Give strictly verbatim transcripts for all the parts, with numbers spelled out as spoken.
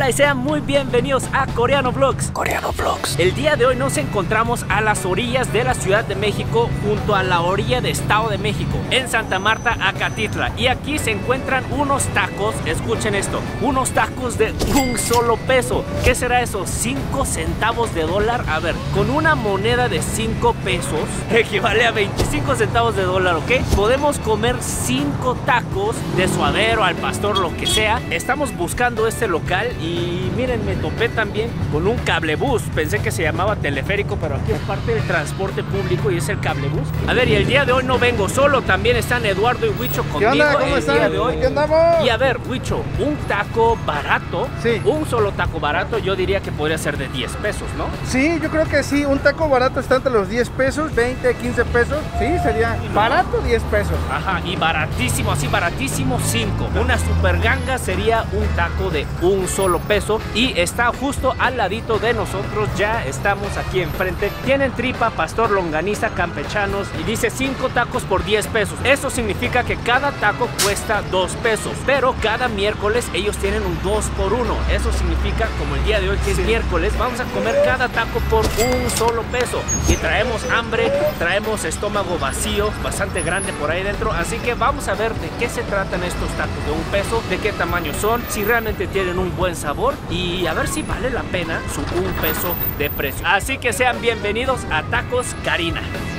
Hola y sean muy bienvenidos a Coreano Vlogs. Coreano Vlogs. El día de hoy nos encontramos a las orillas de la Ciudad de México, junto a la orilla de Estado de México, en Santa Marta, Acatitla. Y aquí se encuentran unos tacos, escuchen esto, unos tacos de un solo peso. ¿Qué será eso? cinco centavos de dólar. A ver, con una moneda de cinco pesos, equivale a veinticinco centavos de dólar, ¿ok? Podemos comer cinco tacos de suadero, al pastor, lo que sea. Estamos buscando este local y miren, me topé también con un cablebús. Pensé que se llamaba teleférico, pero aquí es parte del transporte público y es el cablebús. A ver, y el día de hoy no vengo solo, también están Eduardo y Huicho conmigo. ¿Qué onda? ¿Cómo el están? día de hoy. ¿Qué andamos? Y a ver, Huicho, un taco barato, sí. Un solo taco barato, yo diría que podría ser de diez pesos, ¿no? Sí, yo creo que sí, un taco barato está entre los diez pesos, veinte, quince pesos. Sí, sería barato diez pesos. Ajá, y baratísimo, así baratísimo, cinco. Una super ganga sería un taco de un solo peso y está justo al ladito de nosotros. Ya estamos aquí enfrente. Tienen tripa, pastor, longaniza, campechanos y dice cinco tacos por diez pesos. Eso significa que cada taco cuesta dos pesos, pero cada miércoles ellos tienen un dos por uno. Eso significa, como el día de hoy que es sí. miércoles, vamos a comer cada taco por un solo peso y traemos hambre, traemos estómago vacío, bastante grande por ahí dentro, así que vamos a ver de qué se tratan estos tacos de un peso, de qué tamaño son, si realmente tienen un buen sabor y a ver si vale la pena su un peso de precio. Así que sean bienvenidos a Tacos Karina.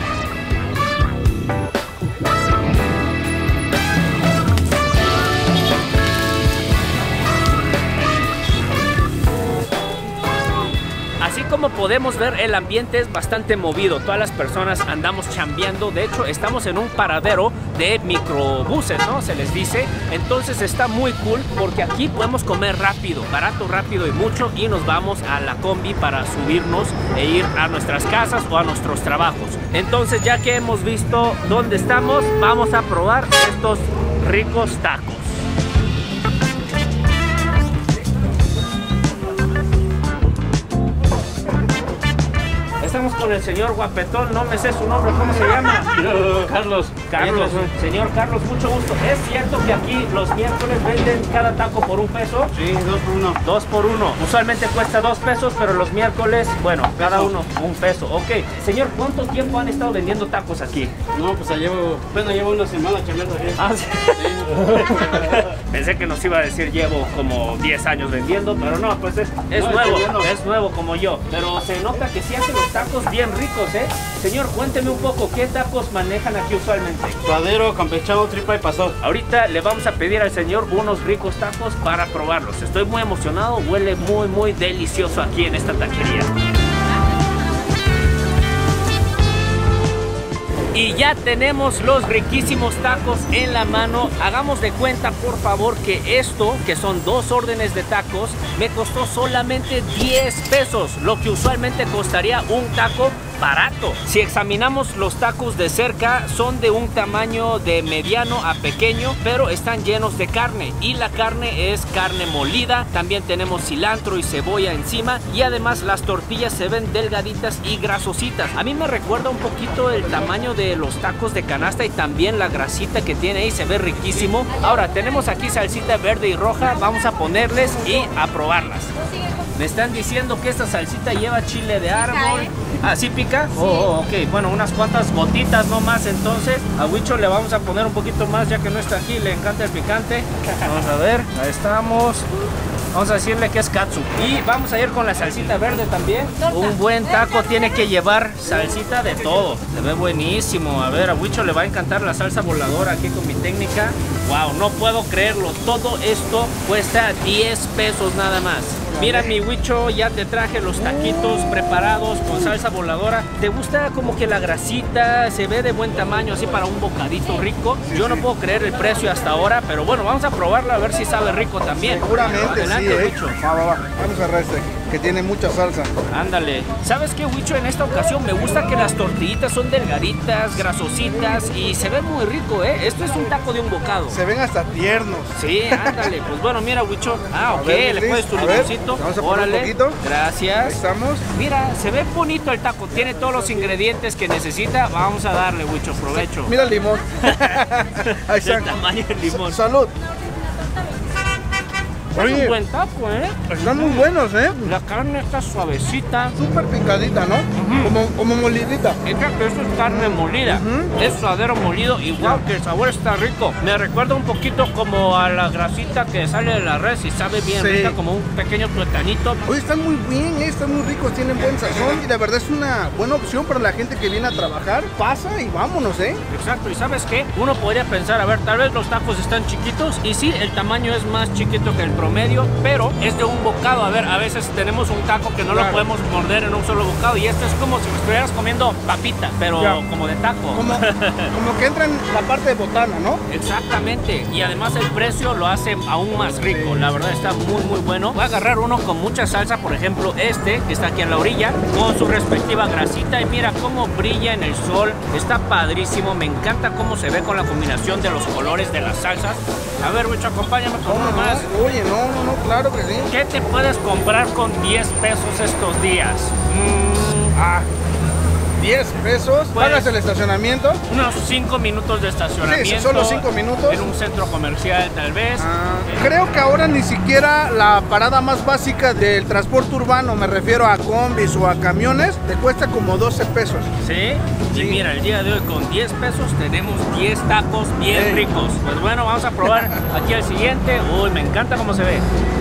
Así como podemos ver, el ambiente es bastante movido. Todas las personas andamos chambeando. De hecho, estamos en un paradero de microbuses, ¿no? Se les dice. Entonces está muy cool porque aquí podemos comer rápido, barato, rápido y mucho. Y nos vamos a la combi para subirnos e ir a nuestras casas o a nuestros trabajos. Entonces, ya que hemos visto dónde estamos, vamos a probar estos ricos tacos. Estamos con el señor guapetón, no me sé su nombre, ¿cómo se llama? Carlos. Carlos, señor Carlos, mucho gusto. ¿Es cierto que aquí los miércoles venden cada taco por un peso? Sí, dos por uno. Dos por uno. Usualmente cuesta dos pesos, pero los miércoles, bueno, cada uno un peso. Ok. Señor, ¿cuánto tiempo han estado vendiendo tacos aquí? No, pues ya llevo, bueno, llevo una semana chambeando aquí. Ah, sí. Sí. Pensé que nos iba a decir llevo como diez años vendiendo, pero no, pues es, es no, nuevo, es, es nuevo como yo. Pero se nota que sí hacen los tacos bien ricos, ¿eh? Señor, cuénteme un poco, ¿qué tacos manejan aquí usualmente? Suadero, campechano, tripa y pastor. Ahorita le vamos a pedir al señor unos ricos tacos para probarlos. Estoy muy emocionado, huele muy, muy delicioso aquí en esta taquería. Y ya tenemos los riquísimos tacos en la mano. Hagamos de cuenta, por favor, que esto, que son dos órdenes de tacos, me costó solamente diez pesos, lo que usualmente costaría un taco barato. Si examinamos los tacos de cerca, son de un tamaño de mediano a pequeño, pero están llenos de carne y la carne es carne molida. También tenemos cilantro y cebolla encima y además las tortillas se ven delgaditas y grasositas. A mí me recuerda un poquito el tamaño de los tacos de canasta y también la grasita que tiene ahí, se ve riquísimo. Ahora tenemos aquí salsita verde y roja, vamos a ponerles y a probarlas. Me están diciendo que esta salsita lleva chile de árbol. ¿Ah, sí pica? Sí. Oh, ok, bueno, unas cuantas gotitas nomás. Entonces a Huicho le vamos a poner un poquito más, ya que no está aquí, le encanta el picante. Vamos a ver, ahí estamos. Vamos a decirle que es katsu. Y vamos a ir con la salsita verde también. Un buen taco tiene que llevar salsita de todo. Se ve buenísimo. A ver, a Huicho le va a encantar la salsa voladora aquí con mi técnica. Wow, no puedo creerlo. Todo esto cuesta diez pesos nada más. Mira, mi Huicho, ya te traje los taquitos preparados con salsa voladora. ¿Te gusta como que la grasita se ve de buen tamaño, así para un bocadito rico? Yo no puedo creer el precio hasta ahora, pero bueno, vamos a probarlo a ver si sabe rico también. Seguramente. Adelante, sí, ¿eh? Huicho. Va, va, va. Vamos a agarrar este, que tiene mucha salsa. Ándale. ¿Sabes qué, Huicho? En esta ocasión me gusta que las tortillitas son delgaditas, grasositas y se ve muy rico, ¿eh? Esto es un taco de un bocado. Se ven hasta tiernos. Sí, ándale. Pues bueno, mira, Huicho. Ah, ok, ver, le puedes tu limoncito. Vamos a poner Órale. un poquito. Gracias. Ahí estamos. Mira, se ve bonito el taco. Tiene todos los ingredientes que necesita. Vamos a darle, Huicho, provecho. Mira el limón. Ahí está. El tamaño del limón. Salud. Es Oye. un buen taco, ¿eh? Están muy buenos, ¿eh? La carne está suavecita. Súper picadita, ¿no? Ujú. Como, como molidita. Exacto, esto es carne molida. Ujú. Es suadero molido y wow, que el sabor está rico. Me recuerda un poquito como a la grasita que sale de la res y sabe bien Sí. rica, como un pequeño tuetanito. Oye, están muy bien, ¿eh? Están muy ricos, tienen buen sazón y la verdad es una buena opción para la gente que viene a trabajar. Pasa y vámonos, ¿eh? Exacto, y ¿sabes qué? Uno podría pensar, a ver, tal vez los tacos están chiquitos y sí, el tamaño es más chiquito que el promedio, pero es de un bocado. A ver, a veces tenemos un taco que no Claro. lo podemos morder en un solo bocado y este es como si estuvieras comiendo papita, pero Ya. como de taco. Como, como que entra en la parte de botana, ¿no? Exactamente, y además el precio lo hace aún más rico, la verdad está muy muy bueno. Voy a agarrar uno con mucha salsa, por ejemplo este que está aquí en la orilla, con su respectiva grasita y mira cómo brilla en el sol, está padrísimo, me encanta cómo se ve con la combinación de los colores de las salsas. A ver, Wicho, acompáñame con uno más. Oye, no, no, no, claro que sí. ¿Qué te puedes comprar con diez pesos estos días? Mm, ah, diez pesos, Pues- pagas el estacionamiento. unos cinco minutos de estacionamiento. Sí, solo cinco minutos. En un centro comercial tal vez. Ah, Eh, creo que ahora ni siquiera la parada más básica del transporte urbano, me refiero a combis o a camiones, te cuesta como doce pesos. ¿Sí? Y mira, el día de hoy con diez pesos tenemos diez tacos bien Ey. ricos. Pues bueno, vamos a probar aquí el siguiente. Uy, me encanta cómo se ve.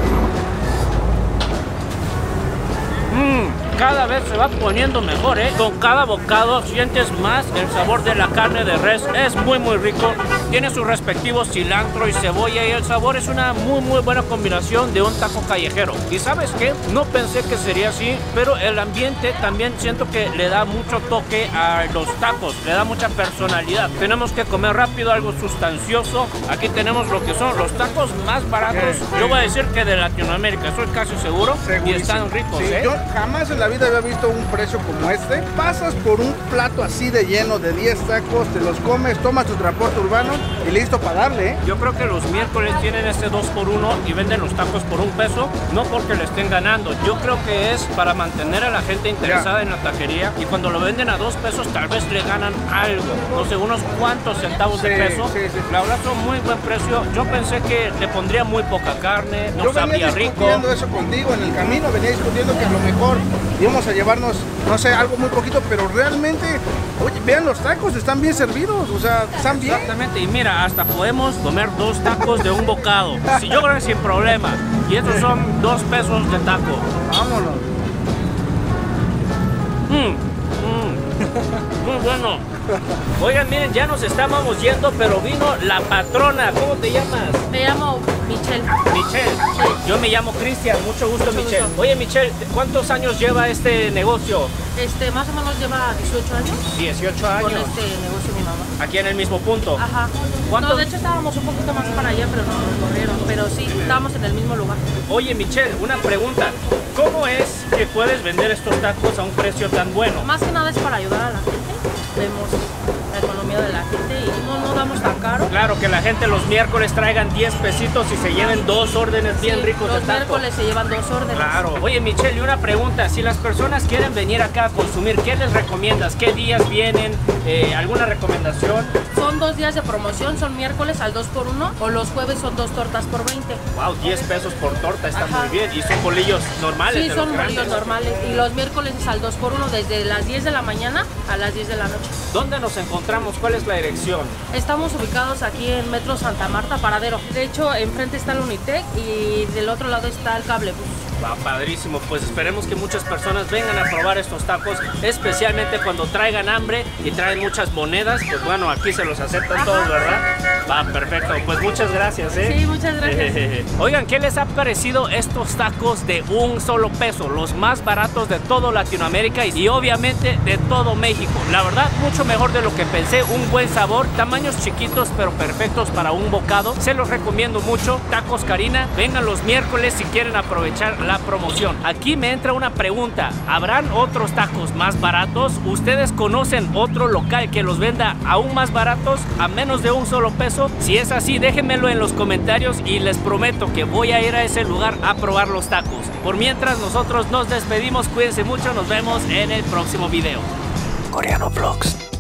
Mmm, cada vez se va poniendo mejor, ¿eh? Con cada bocado sientes más el sabor de la carne de res. Es muy, muy rico. Tiene su respectivo cilantro y cebolla y el sabor es una muy, muy buena combinación de un taco callejero. ¿Y sabes qué? No pensé que sería así, pero el ambiente también siento que le da mucho toque a los tacos, le da mucha personalidad. Tenemos que comer rápido, algo sustancioso. Aquí tenemos lo que son los tacos más baratos. Yo voy a decir que de Latinoamérica, estoy casi seguro. Y Segurísimo. están ricos, Sí, ¿eh? yo jamás en la vida había visto un precio como este. Pasas por un plato así de lleno de diez tacos, te los comes, tomas tu transporte urbano y listo para darle, ¿eh? Yo creo que los miércoles tienen este dos por uno y venden los tacos por un peso, no porque le estén ganando. Yo creo que es para mantener a la gente interesada Ya. en la taquería y cuando lo venden a dos pesos tal vez le ganan algo, no sé, unos cuantos centavos de Sí, peso. sí, sí, sí. La verdad son muy buen precio. Yo pensé que le pondría muy poca carne, no Yo sabría venía rico. discutiendo eso contigo en el camino, venía discutiendo que a lo mejor íbamos a llevarnos, no sé, algo muy poquito, pero realmente, oye, vean los tacos, están bien servidos, o sea, están bien. Exactamente, y mira, hasta podemos comer dos tacos de un bocado. Sí, yo creo que sin problema. Y estos son dos pesos de taco. Vámonos. Mm, mm, muy bueno. Oigan, miren, ya nos estábamos yendo, pero vino la patrona. ¿Cómo te llamas? Me llamo Michelle. Michelle. Yo me llamo Cristian. Mucho gusto, Mucho Michelle. gusto. Oye, Michelle, ¿cuántos años lleva este negocio? Este, más o menos lleva dieciocho años dieciocho con años. este negocio mi mamá. Aquí en el mismo punto. Ajá. ¿Cuánto? No, de hecho estábamos un poquito más para allá, pero no nos corrieron. Pero sí, estábamos en el mismo lugar. Oye, Michelle, una pregunta. ¿Cómo es que puedes vender estos tacos a un precio tan bueno? Más que nada es para ayudar a la gente. Vemos la economía de la gente y no, no damos tan caro. Claro, que la gente los miércoles traigan diez pesitos y se lleven dos órdenes bien Sí, ricos de los taco. miércoles se llevan dos órdenes. Claro. Oye, Michelle, y una pregunta. Si las personas quieren venir acá a consumir, ¿qué les recomiendas? ¿Qué días vienen? Eh, ¿Alguna recomendación? Son dos días de promoción, son miércoles al dos por uno o los jueves son dos tortas por veinte. Wow, diez pesos por torta, está Ajá. muy bien. Y son bolillos normales. Sí, de los son grandes. bolillos normales. Y los miércoles es al dos por uno desde las diez de la mañana a las diez de la noche. ¿Dónde nos encontramos? ¿Cuál es la dirección? Estamos ubicados aquí en Metro Santa Marta, Paradero. De hecho, enfrente está el Unitec y del otro lado está el Cable Bus. Va, padrísimo. Pues esperemos que muchas personas vengan a probar estos tacos, especialmente cuando traigan hambre y traen muchas monedas. Pues bueno, aquí se los aceptan Ajá. todos, ¿verdad? Va, perfecto. Pues muchas gracias, ¿eh? Sí, muchas gracias. Oigan, ¿qué les ha parecido estos tacos de un solo peso? Los más baratos de todo Latinoamérica y obviamente de todo México. La verdad, mucho mejor de lo que pensé. Un buen sabor, tamaños chiquitos pero perfectos para un bocado. Se los recomiendo mucho. Tacos Karina, vengan los miércoles si quieren aprovechar la promoción. Aquí me entra una pregunta. ¿Habrán otros tacos más baratos? ¿Ustedes conocen otro local que los venda aún más baratos a menos de un solo peso? Si es así, déjenmelo en los comentarios y les prometo que voy a ir a ese lugar a probar los tacos. Por mientras, nosotros nos despedimos. Cuídense mucho. Nos vemos en el próximo video. Coreano Vlogs.